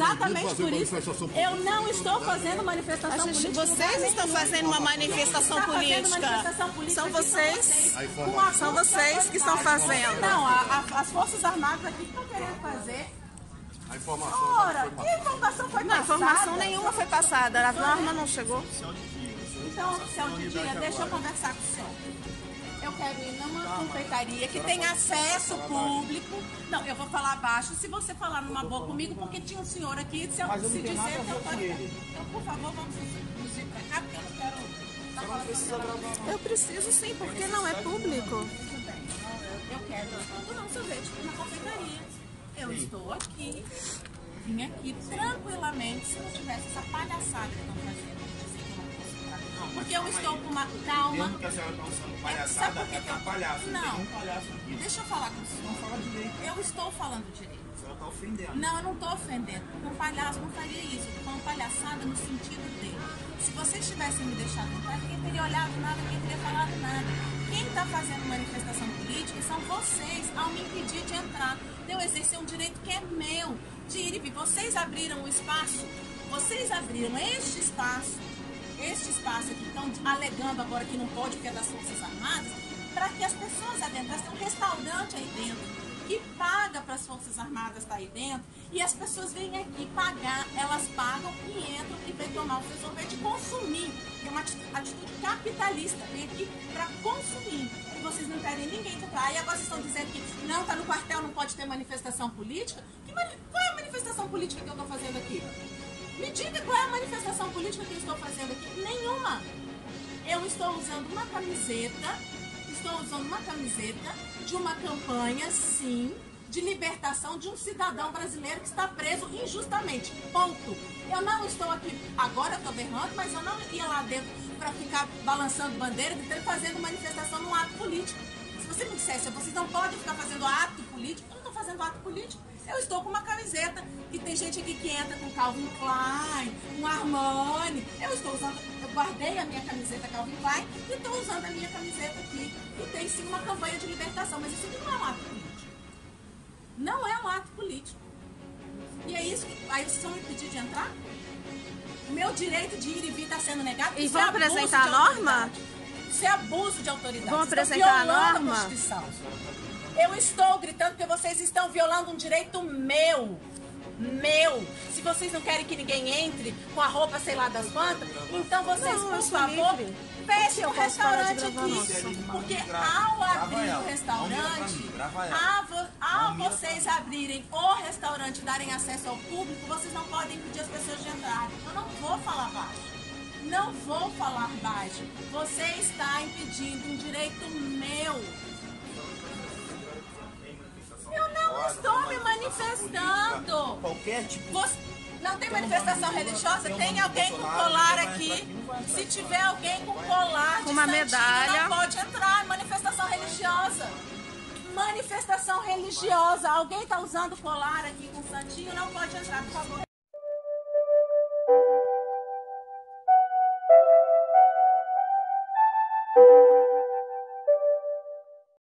exatamente por isso. Eu não estou fazendo manifestação política. Vocês estão fazendo uma manifestação política. São vocês. São vocês que estão fazendo. Não, as Forças Armadas aqui estão querendo fazer. A informação Ora, que informação foi passada? Não, informação nenhuma foi passada. A norma não chegou. Então, seu Didier, deixa eu conversar com o senhor. Eu quero ir numa confeitaria que tem acesso público. Não, eu vou falar baixo se você falar numa boa comigo, porque tinha um senhor aqui, se dizer que eu tô... Então, por favor, vamos nos ir pra cá, porque eu não quero... Eu preciso sim, porque não é público. Tudo bem. Eu quero tomar um sorvete na confeitaria. Eu estou aqui, vim aqui tranquilamente, se não tivesse essa palhaçada que estão fazendo. Porque eu estou com uma calma. Mesmo que a senhora está usando palhaçada, é palhaço. Não, deixa eu falar com o senhor. Eu estou falando direito. A senhora está ofendendo. Não, eu não estou ofendendo. Um palhaço não faria isso. Eu estou falando palhaçada no sentido dele. Se vocês tivessem me deixado entrar, ninguém teria olhado nada, ninguém teria falado nada. Quem está fazendo manifestação política são vocês, ao me impedir de entrar, de eu exercer um direito que é meu, de ir e vir. Vocês abriram o espaço, vocês abriram este espaço aqui, estão alegando agora que não pode porque é das Forças Armadas, para que as pessoas adentram. Tem um restaurante aí dentro que paga para as Forças Armadas estar aí dentro, e as pessoas vêm aqui pagar, elas pagam e entram e vêm tomar o seu sorvete e consumir. É uma atitude capitalista, vem aqui para consumir. E vocês não querem ninguém entrar. E agora vocês estão dizendo que não, está no quartel, não pode ter manifestação política. Qual é a manifestação política que eu estou fazendo aqui? Me diga qual é a manifestação política que eu estou fazendo aqui. Nenhuma. Eu estou usando uma camiseta de uma campanha, sim, de libertação de um cidadão brasileiro que está preso injustamente. Ponto. Eu não estou aqui, agora eu estou berrando, mas eu não ia lá dentro para ficar balançando bandeira e fazendo manifestação num ato político. Se você me dissesse, vocês não podem ficar fazendo ato político, eu não estou fazendo ato político. Eu estou com uma camiseta e tem gente aqui que entra com Calvin Klein, com Armani. Eu guardei a minha camiseta Calvin Klein e estou usando a minha camiseta aqui. E tem sim uma campanha de libertação, mas isso aqui não é um ato político. Não é um ato político. E é isso que aí vocês vão me pedir de entrar? O meu direito de ir e vir está sendo negado. E vão apresentar a norma? Isso é abuso de autoridade. Vão apresentar a norma? A Constituição. Eu estou gritando porque vocês estão violando um direito meu. Se vocês não querem que ninguém entre com a roupa, sei lá, das quantas, então vocês, por favor, fechem o restaurante aqui. Porque ao abrir o restaurante, ao vocês abrirem o restaurante e darem acesso ao público, vocês não podem impedir as pessoas de entrarem. Eu não vou falar baixo. Não vou falar baixo. Você está impedindo um direito meu. Eu não estou me manifestando. Qualquer tipo. Não tem manifestação religiosa? Tem alguém com colar aqui? Se tiver alguém com colar de uma santinho, medalha, não pode entrar. Manifestação religiosa. Manifestação religiosa. Alguém está usando colar aqui com santinho? Não pode entrar, por favor.